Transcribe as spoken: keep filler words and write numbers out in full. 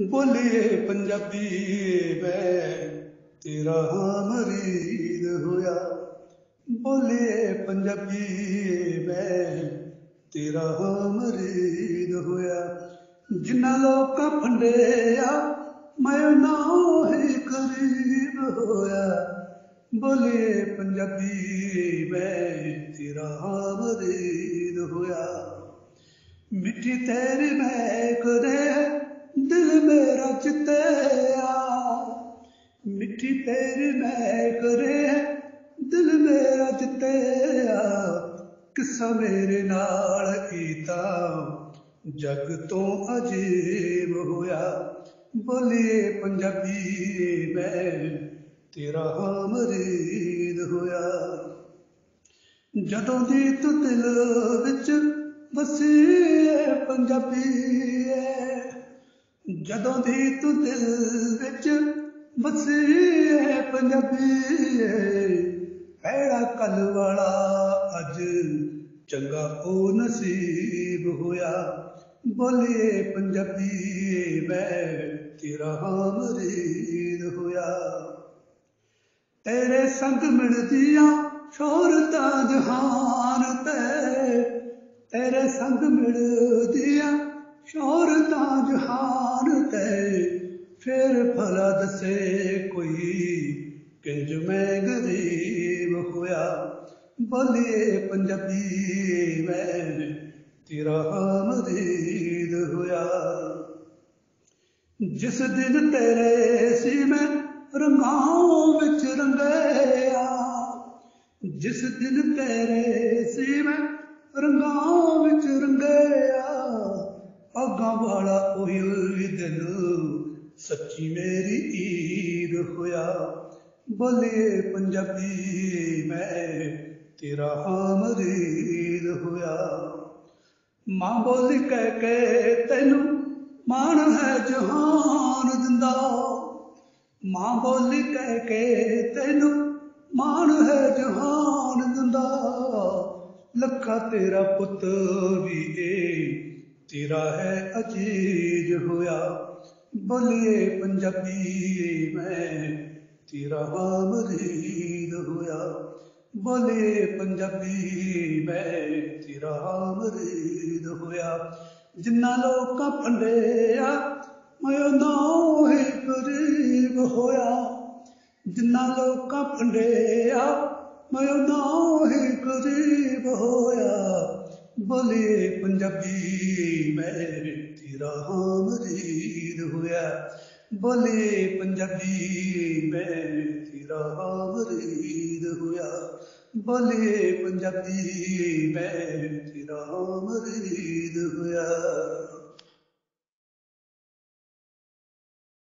बोलिए पंजाबी मैं तेरा मरीद होया। बोलिए पंजाबी मैं तेरा मरीद होया। जिन्ना लोकां फंडिया मैं ना ही करीब होया। बोलिए पंजाबी मैं तेरा मरीद होया। मिट्टी तेरी महक दे दिल मेरा चित्तिया। मिट्टी तेरी महक दे दिल मेरा चित्तिया। किस्सा मेरे नाल कीता जग तो अजीब होया। बोलिए पंजाबी मैं तेरा मरीद होया। जदों दी तू दिल विच बसी है पंजाबी है। जदों दी तू दिल विच बसी है पंजाबी है। पैड़ा कल वाला अज चंगा ओ नसीब होया। बोलिए पंजाबी मैं तेरा मरीद होया। तेरे संग मिलदियां शोहरतां जहान ते। तेरे संग मिलदियां शोहरतां जहान ते। फिर भला दसे कोई किंज मैं गरीब होया। बोलिए पंजाबी मैं तेरा मरीद होया। जिस दिन तेरे सी मैं रंगां विच रंगया। जिस दिन तेरे सी मैं रंगां विच रंगया। भागां वाला ओही दिन सच्ची मेरी ईद होया। बोलिए पंजाबी मैं तेरा मरीद होया। मां बोली कह के तैनू मान है जहान दिंदा। मां बोली कह के तैनू मान है जहान दिंदा। लखा तेरा पुत भी ए तेरा है अजीज होया। बोलिए पंजाबी मैं तेरा मरीद होया। बोलिए पंजाबी मैं तेरा मरीद होया। जिन्ना लोकां फंडिया मैं ना ही गरीब होया। जिन्ना लोकां फंडिया मैं ना ही गरीब होया। बोलिए पंजाबी मैं तेरा मरीद होया। बोलिए पंजाबी मैं तेरा मरीद होया। बोलिए पंजाबी मैं तेरा मरीद होया।